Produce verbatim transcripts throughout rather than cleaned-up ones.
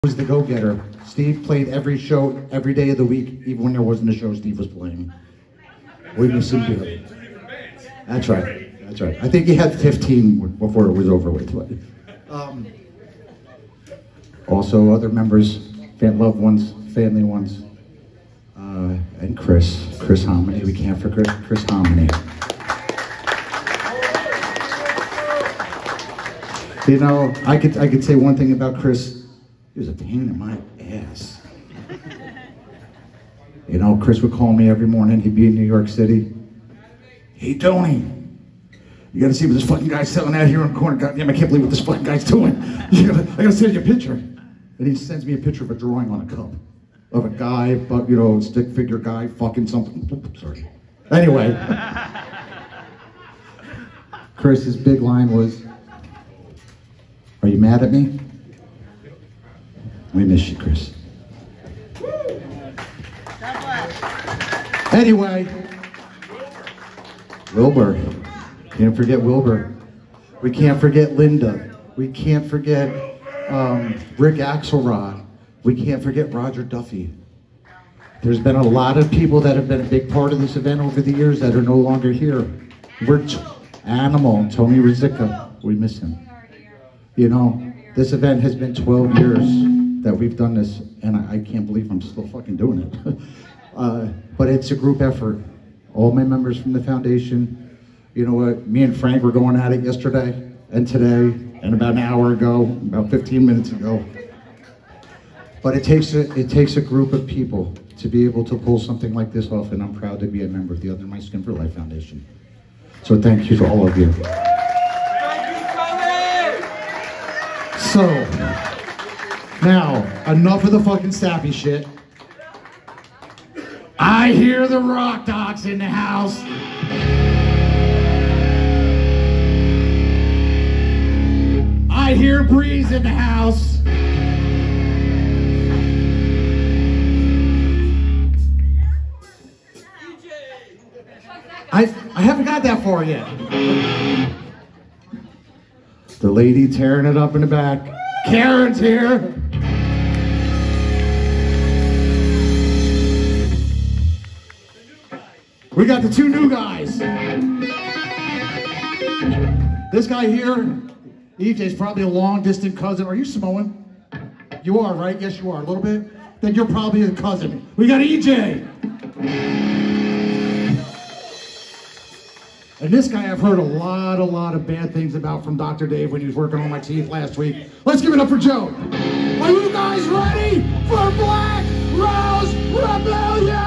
Was the go-getter. Steve played every show, every day of the week, even when there wasn't a show, Steve was playing. We miss him too. That's right, that's right. I think he had fifteen before it was over with. But, um, also, other members, loved ones, family ones, uh, and Chris, Chris Hominy. We can't forget Chris Hominy. You know, I could I could say one thing about Chris. He was a pain in my ass. You know, Chris would call me every morning. He'd be in New York City. Hey, Tony, you gotta see what this fucking guy's selling out here in the corner. Goddamn, I can't believe what this fucking guy's doing. You gotta, I gotta send you a picture. And he sends me a picture of a drawing on a cup of a guy, but you know, stick figure guy fucking something. Oops, sorry. Anyway, Chris's big line was, "Are you mad at me? We miss you, Chris." Anyway, Wilbur. Can't forget Wilbur. We can't forget Linda. We can't forget um, Rick Axelrod. We can't forget Roger Duffy. There's been a lot of people that have been a big part of this event over the years that are no longer here. We're t Animal, Tony Rizicka. We miss him. You know, this event has been twelve years that we've done this, and I, I can't believe I'm still fucking doing it. uh, but it's a group effort. All my members from the foundation, you know what, me and Frank were going at it yesterday, and today, and about an hour ago, about fifteen minutes ago. But it takes a, it takes a group of people to be able to pull something like this off, and I'm proud to be a member of the Other My Skin for Life Foundation. So thank you to all of you. So, now, enough of the fucking sappy shit. I hear the rock dogs in the house. I hear Breeze in the house. I, I haven't got that far yet. The lady tearing it up in the back. Karen's here. We got the two new guys. This guy here, E J's probably a long distant cousin. Are you Samoan? You are, right? Yes, you are. A little bit? Then you're probably a cousin. We got E J. And this guy I've heard a lot, a lot of bad things about from Doctor Dave when he was working on my teeth last week. Let's give it up for Joe. Are you guys ready for Black Rose Rebellion?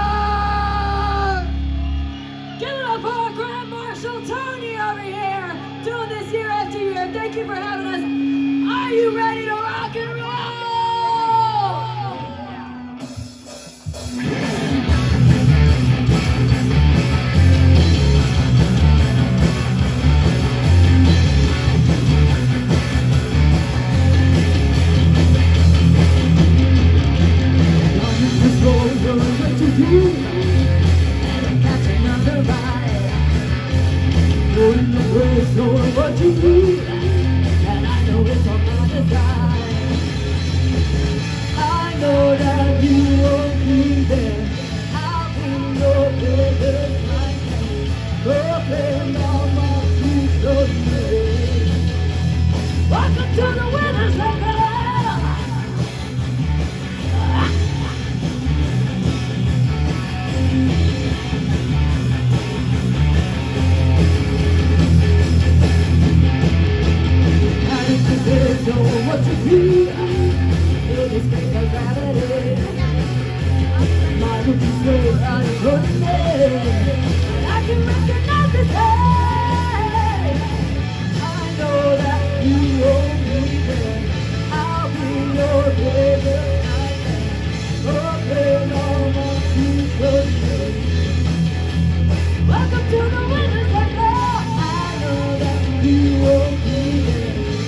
Give it up for our Grand Marshal Tony over here, doing this year after year. Thank you for having us. Are you ready to rock and roll? Knowing what you need, and I know it's on my design. I know that you won't be there. I'll be your biggest nightmare. Open all my feet so you. Welcome to the winner's circle. Know what you feel, it is made of gravity. My roots is straight, I am running and I can recognize this day. I know that you won't be there. I'll be your favorite nightmare. Open all my secrets. Welcome to the winner's circle. I know that you won't be there.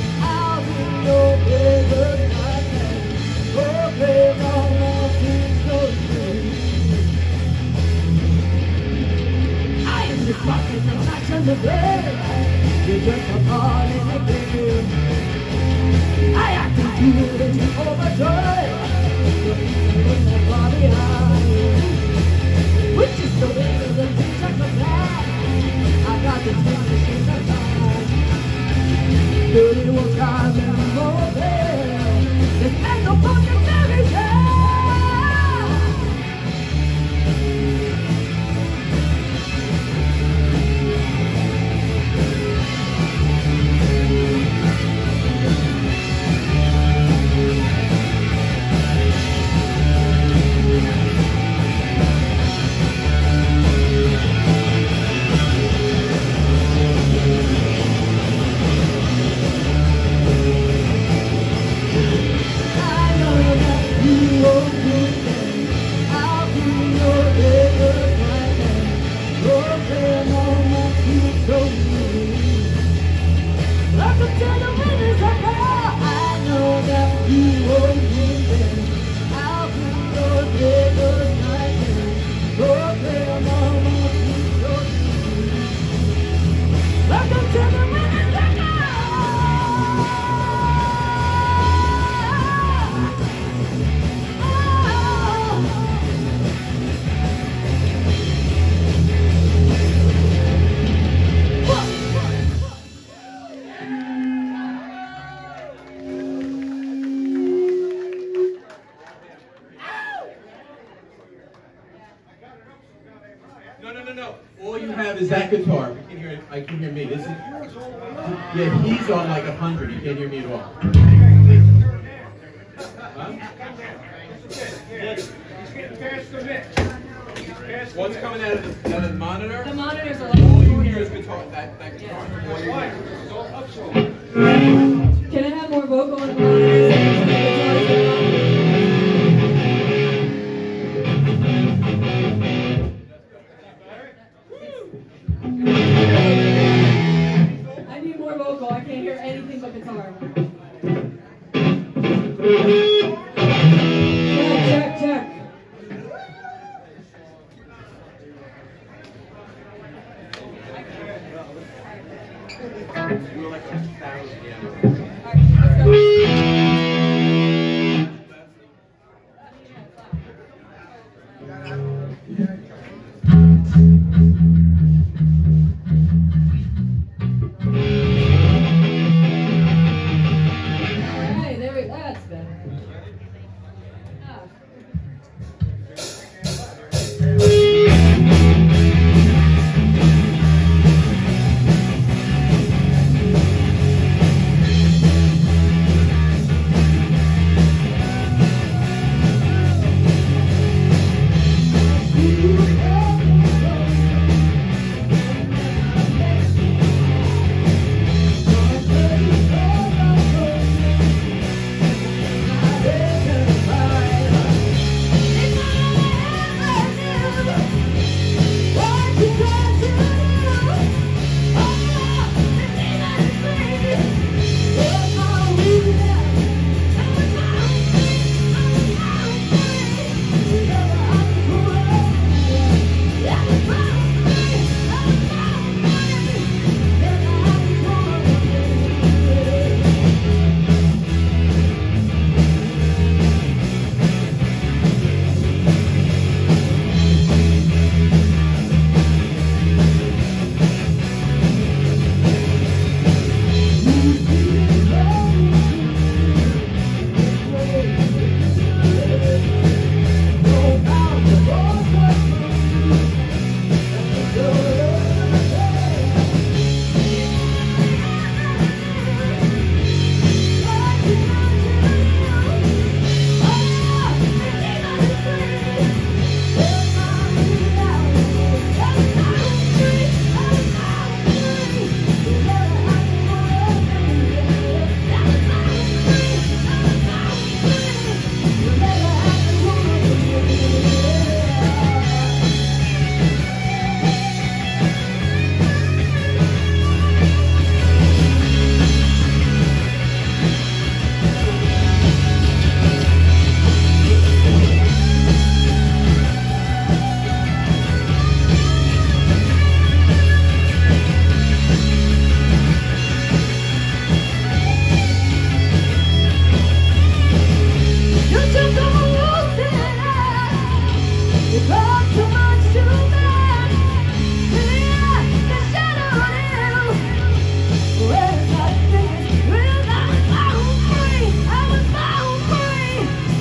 Rockin' the night on the bed, you're just a part in the game. I act feelings overjoyed. You're feeling that far behind. Which is the way of the things I come back. I got the things to shake the time. Dirty will time and more there. There's ain't no fucking fairy tale. No, no, no, no. All you have is that guitar. We can hear it. I can hear me. This is. Yeah, he's on like a hundred. You can't hear me at all. Huh? What's coming out of the, out of the monitor? The monitors are like. All you hear is guitar. That, that guitar. Yeah. Can I have more vocal on the monitors? I need more vocal. I can't hear anything but guitar. Check, check, check. We're like a thousand. All right, let's go.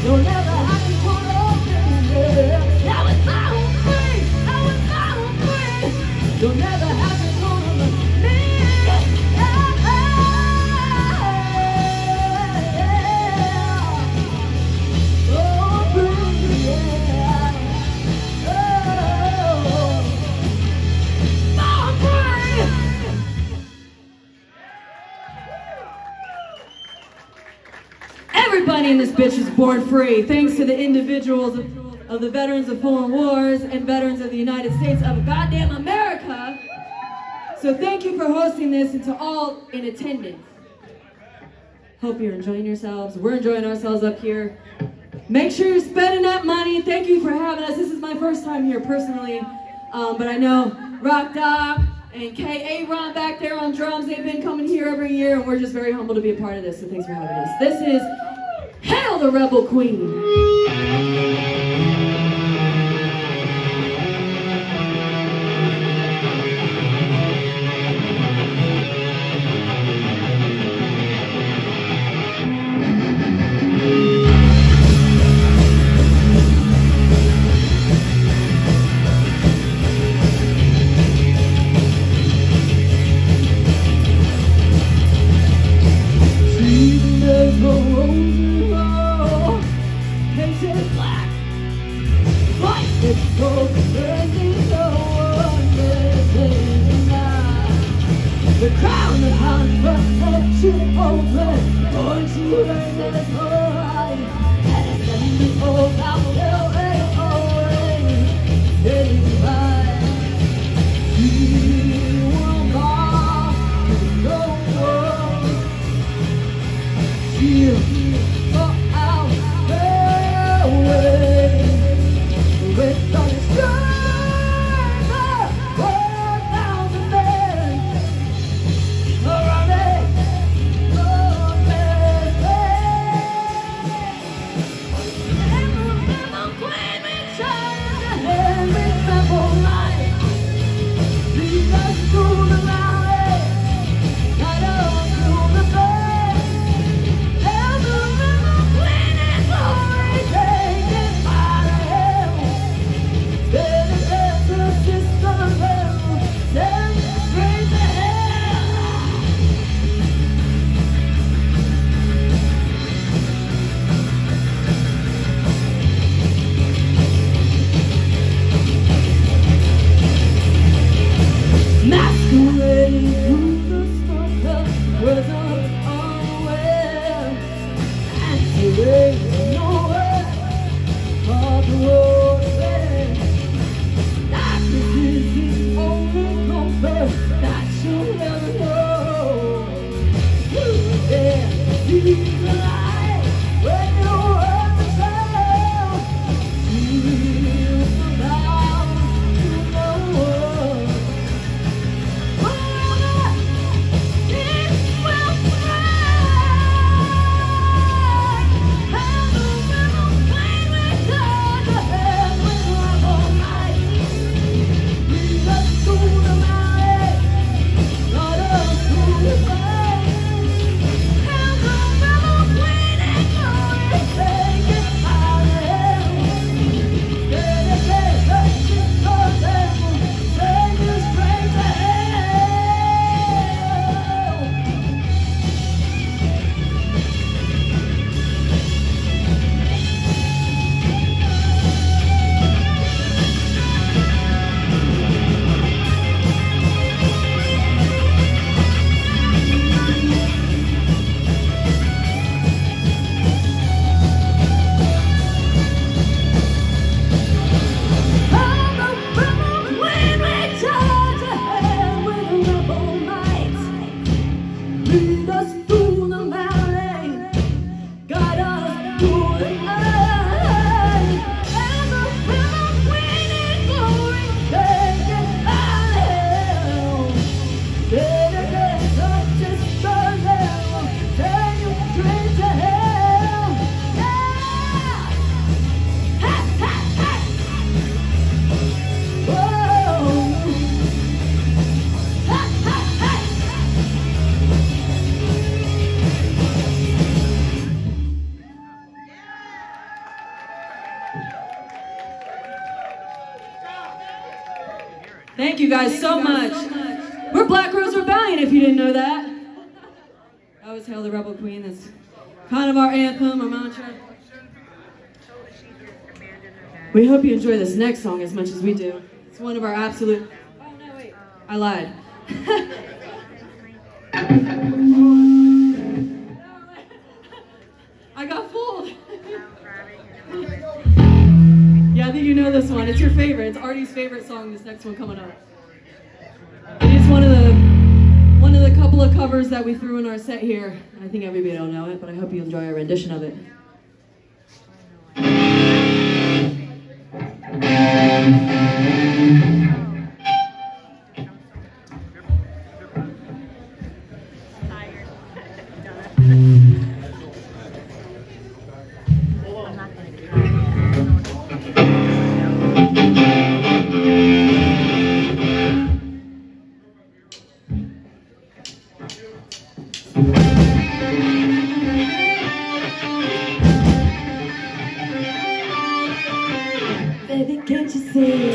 You'll never have to put up with it. I was found free. I was found free. You'll never have to put up with me. Oh, free, yeah. Oh, free. Everybody in this bitch is born free, thanks to the individuals of, of the veterans of foreign wars and veterans of the United States of goddamn America. So thank you for hosting this, and to all in attendance. Hope you're enjoying yourselves. We're enjoying ourselves up here. Make sure you're spending that money. Thank you for having us. This is my first time here personally, um, but I know Rock Doc and K A Ron back there on drums, they've been coming here every year, and we're just very humbled to be a part of this, so thanks for having us. This is Hail the Rebel Queen. The crown of hand protection open, going to learn that it's alright. And it's letting me all out there and always getting by. You will mark no one. You go out their way. With all the strength. Thank you guys, so, you guys much. so much. We're Black Rose Rebellion, if you didn't know that. That was Hail the Rebel Queen. That's kind of our anthem, our mantra. We hope you enjoy this next song as much as we do. It's one of our absolute... Oh, no, wait. I lied. I got fooled. Yeah, I think you know this one. It's your favorite. It's Artie's favorite song, this next one coming up. It is one of the one of the couple of covers that we threw in our set here. I think everybody will know it, but I hope you enjoy our rendition of it. Baby, can't you see?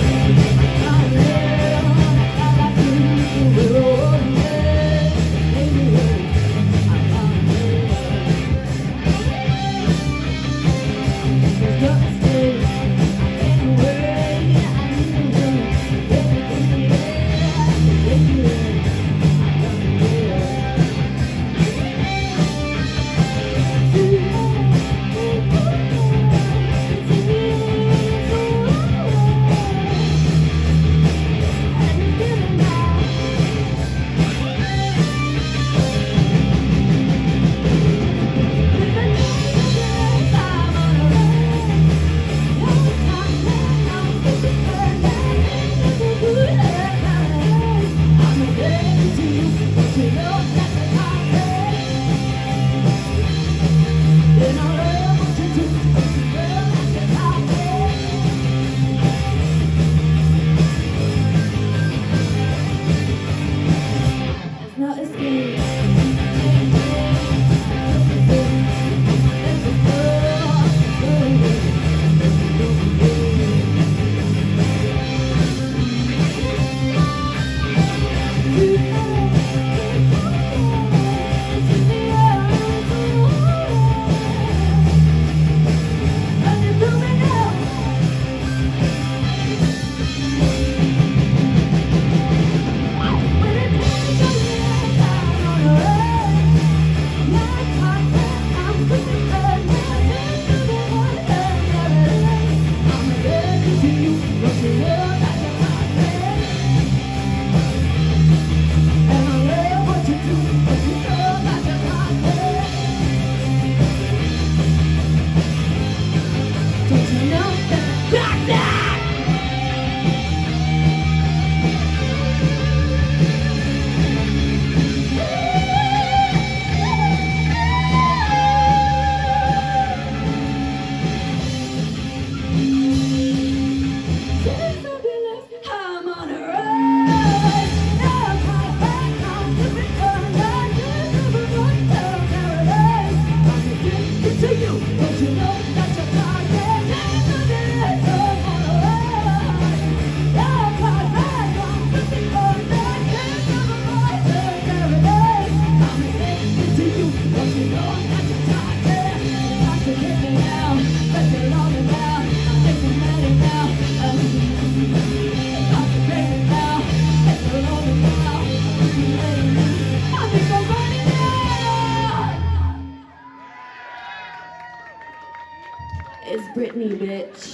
It's Britney, bitch.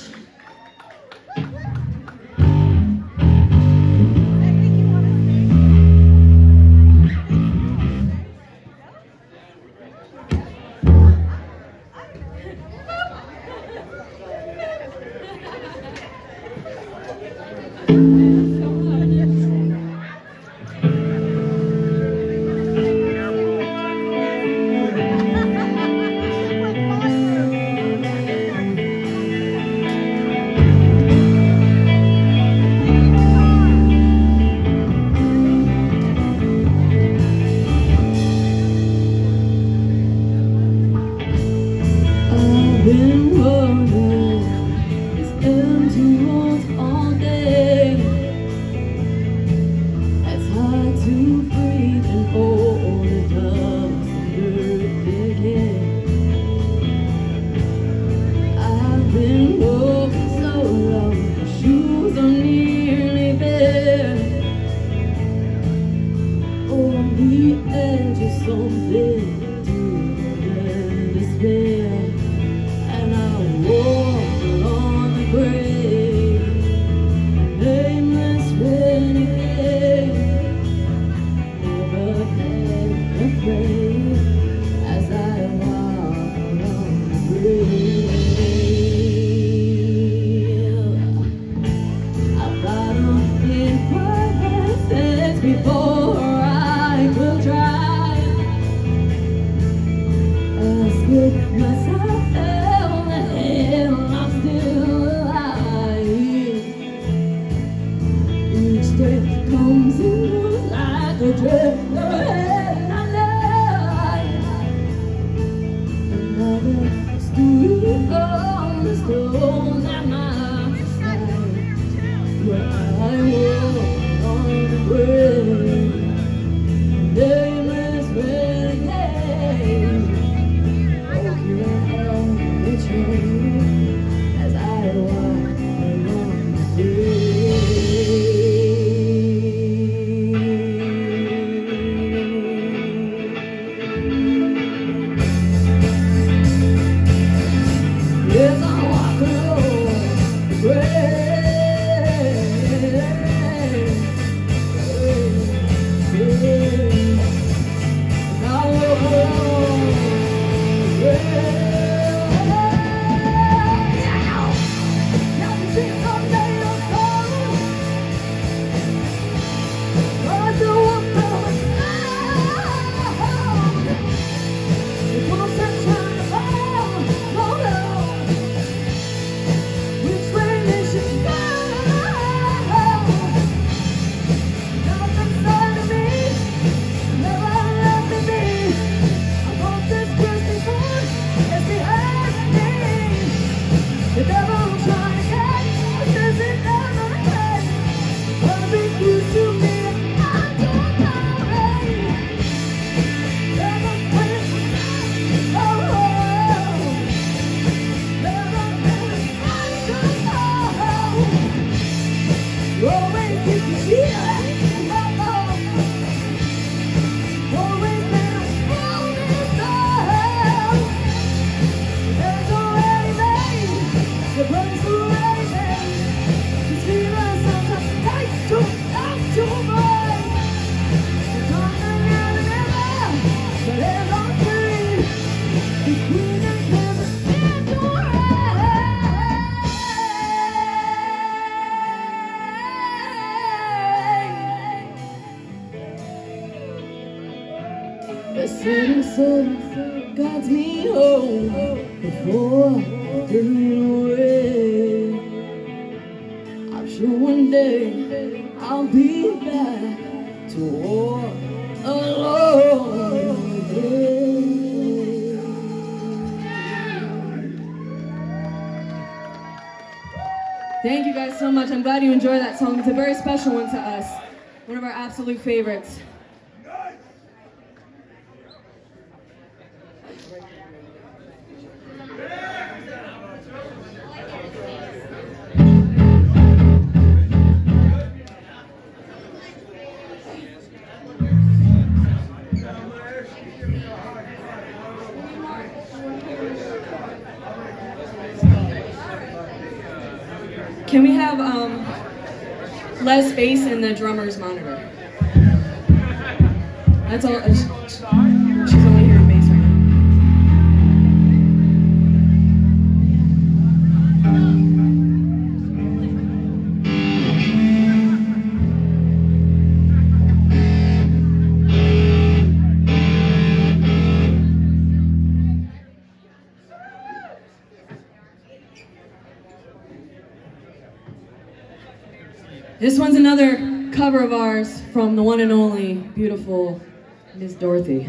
Been wondering, it's empty walls all day. something to despair, and I walk along the grave, nameless renegade, never had afraid as I walk along the grave. I've got them in my hands before I could try. Ask with myself, hell, hell, I'm still alive. Each day comes and goes like a dream, never had I know. Another story on the stone that my side, where I walk on the grave, nameless renegade. Oh, you held the chain as I walk along the grave. Yes, I walk along the grave. The setting sun guides me home before turning away. I'm sure one day I'll be back to walk alone again. Thank you guys so much. I'm glad you enjoyed that song. It's a very special one to us. One of our absolute favorites. Can we have um, less bass in the drummer's monitor? That's all. Uh, she's only hearing bass right now. This one's another cover of ours from the one and only beautiful Miss Dorothy.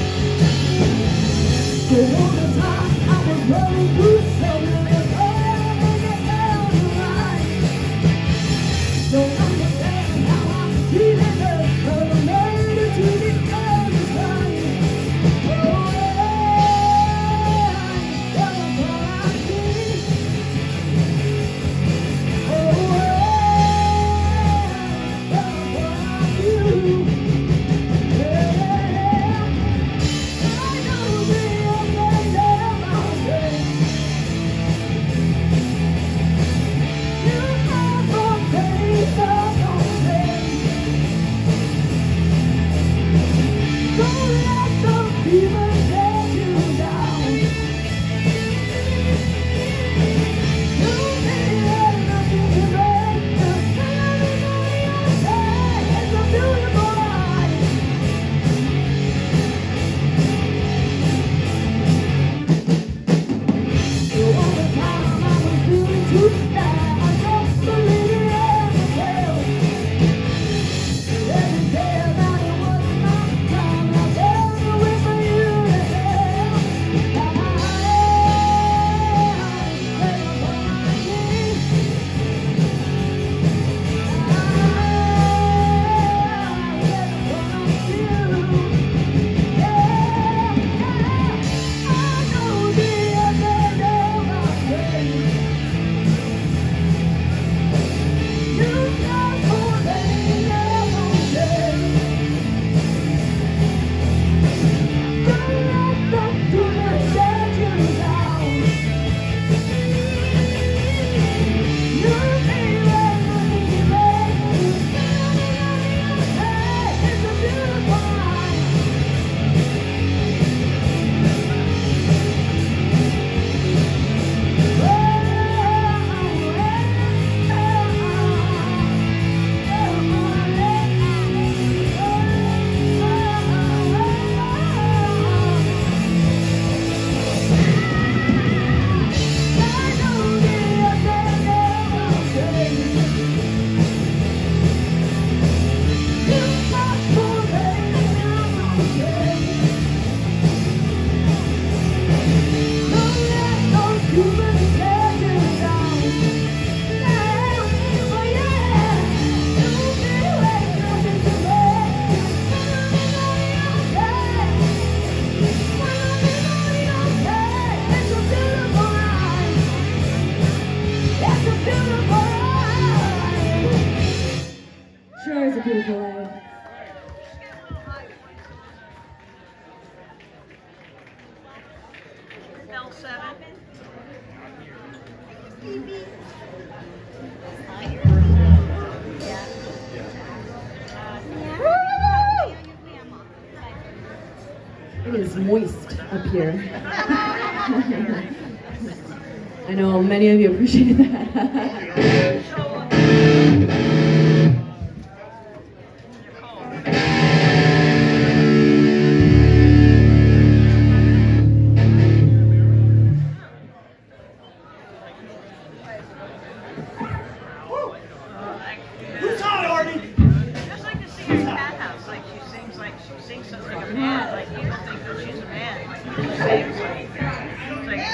The whole time I was running through so many life. L seven. It is moist up here. I know many of you appreciate that. Just like to see her cat house, like she sings like she sings something like a man, like you think that she's a man, like she sings like it's like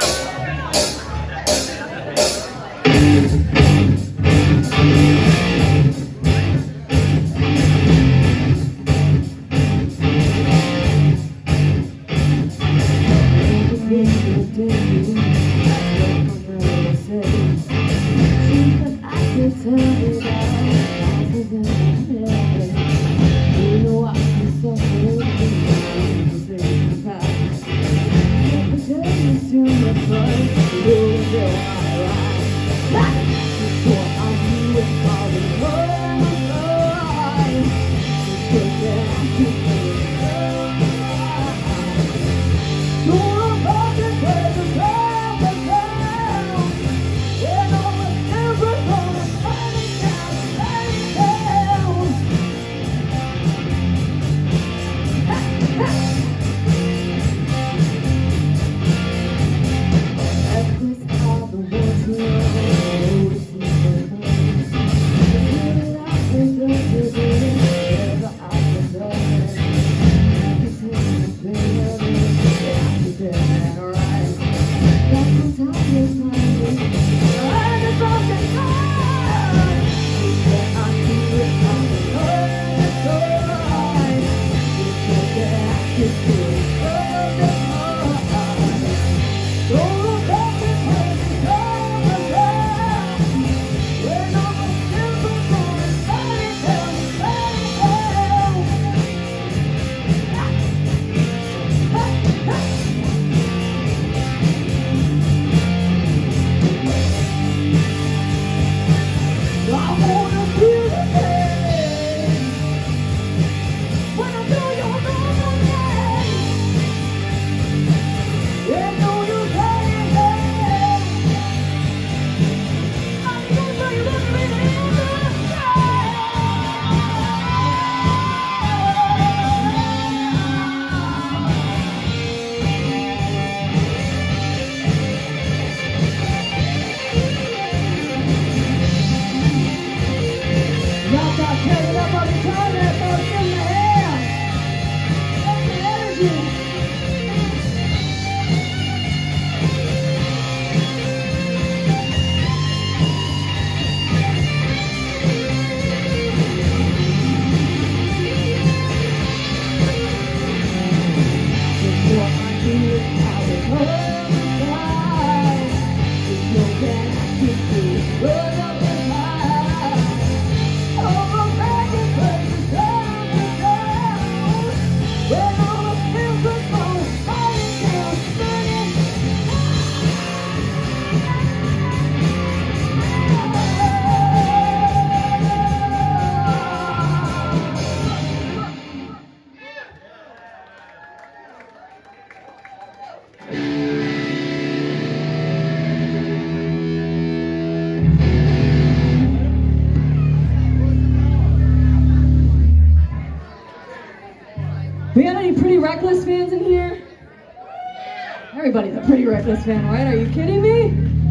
We have any Pretty Reckless fans in here? Everybody's a Pretty Reckless fan, right? Are you kidding me?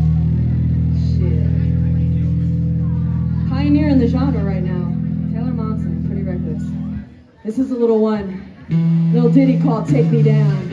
Shit. Pioneering the genre right now. Taylor Momsen, Pretty Reckless. This is a little one. Little ditty called Take Me Down.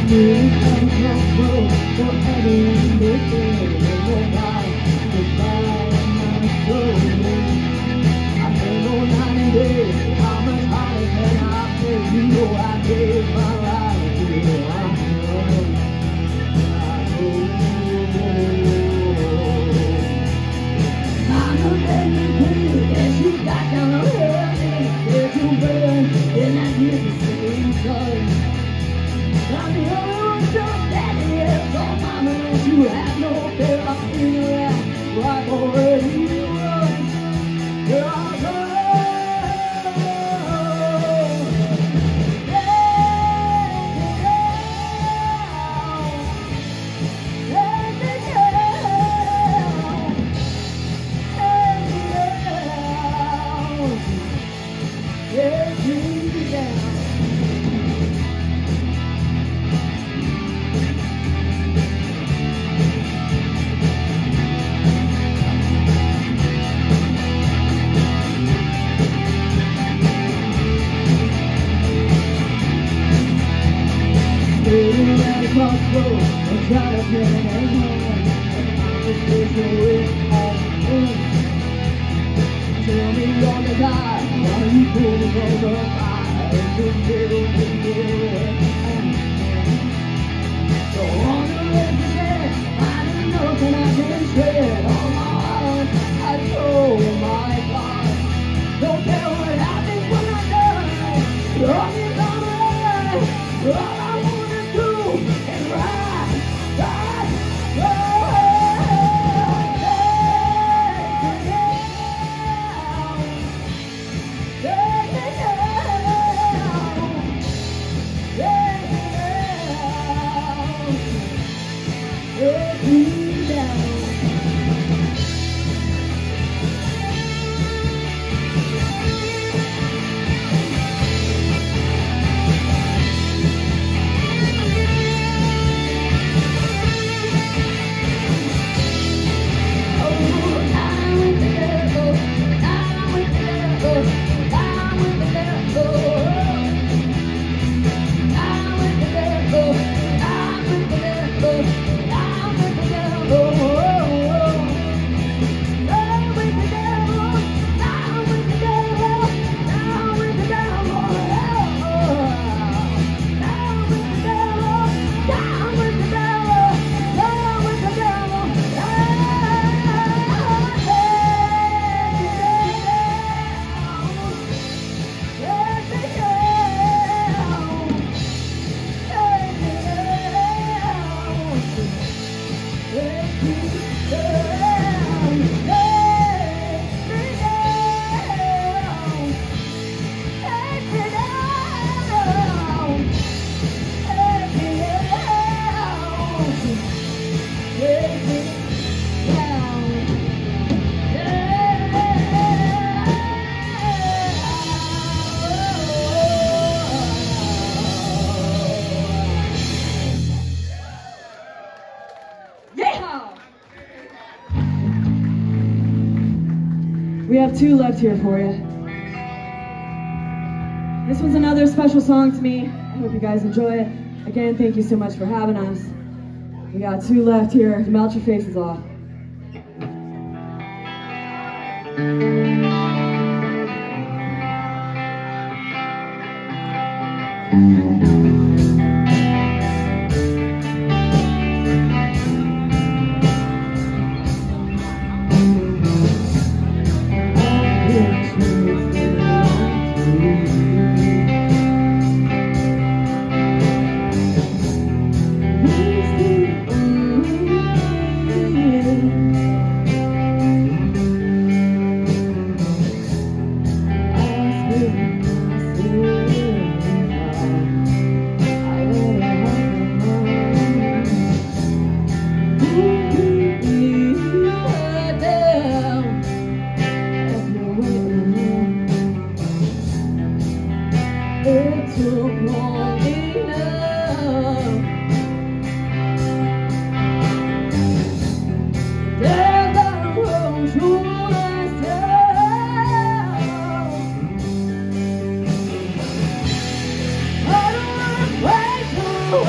We have two left here for you. This one's another special song to me. I hope you guys enjoy it. Again, thank you so much for having us. We got two left here to melt your faces off.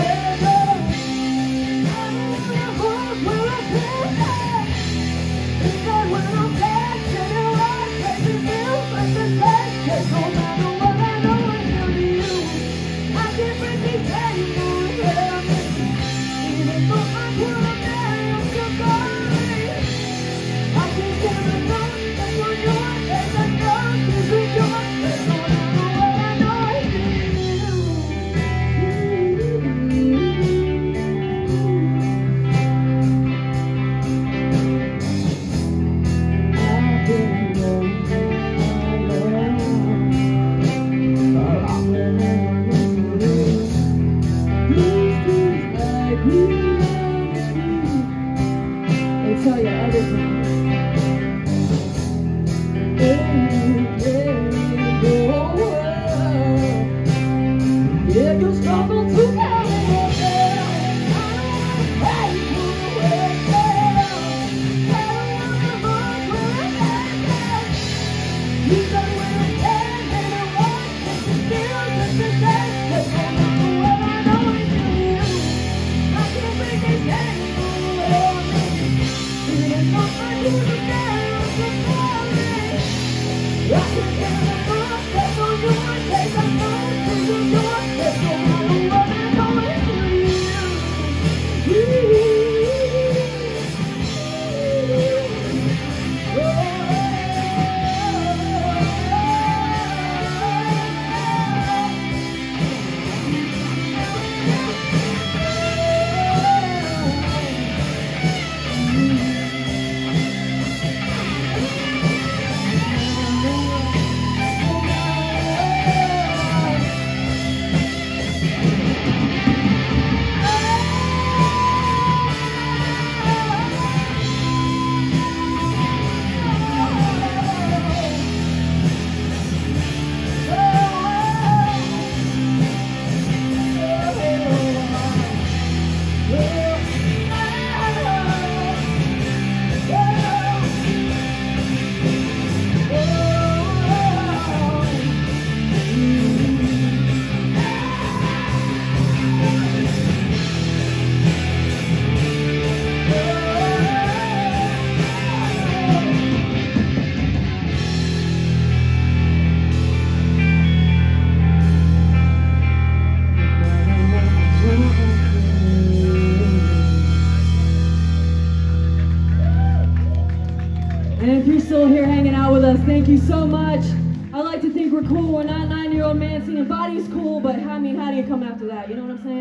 Still here hanging out with us. Thank you so much. I like to think we're cool. We're not nine-year-old man singing. Body's cool, but I mean, how do you come after that? You know what I'm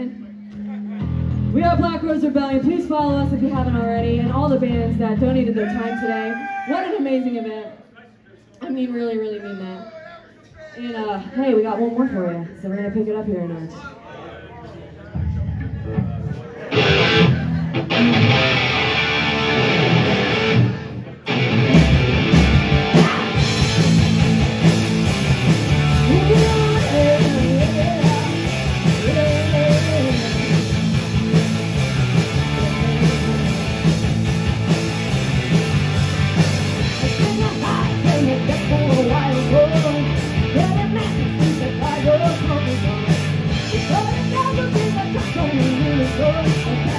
saying? We are Black Rose Rebellion. Please follow us if you haven't already, and all the bands that donated their time today. What an amazing event. I mean, really, really mean that. And uh, hey, we got one more for you, so we're gonna pick it up here tonight. Okay.